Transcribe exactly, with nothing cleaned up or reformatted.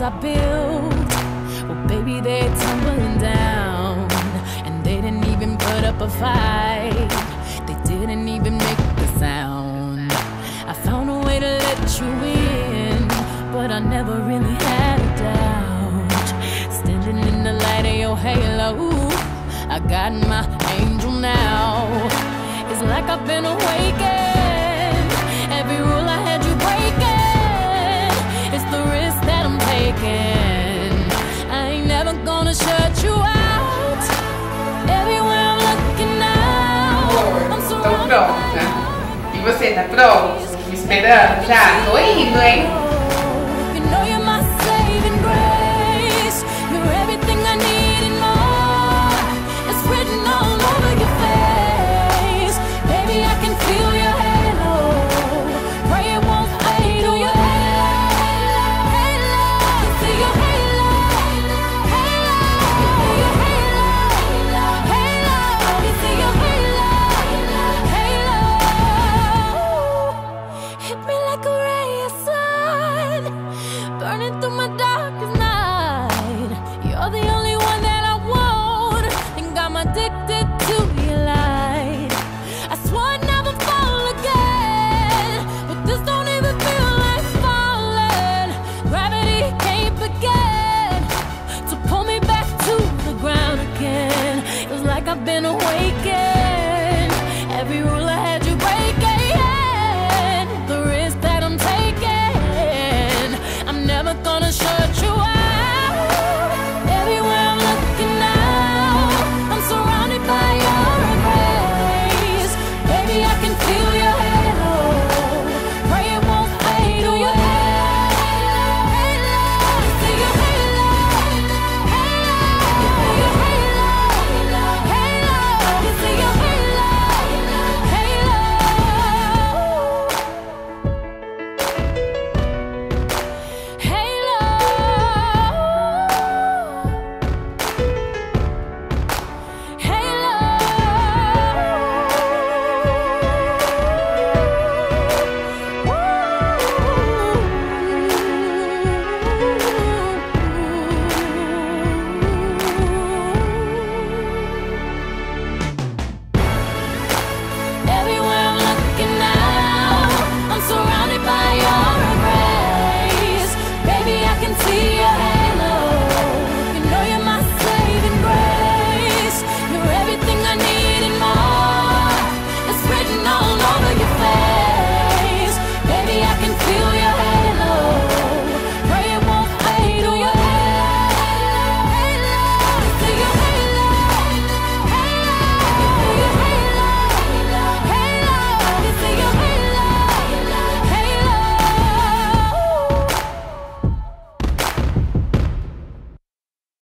I built, well baby they're tumbling down. And they didn't even put up a fight, they didn't even make a sound. I found a way to let you in, but I never really had a doubt. Standing in the light of your halo, I got my angel now. It's like I've been awakened. Every rule I had you breaking, it's the risk that I'm taking. I ain't never gonna shut you out. Everywhere I'm looking now, I'm Tô surrounded pronta. E você tá pronto? Me esperando já? Tô indo, hein?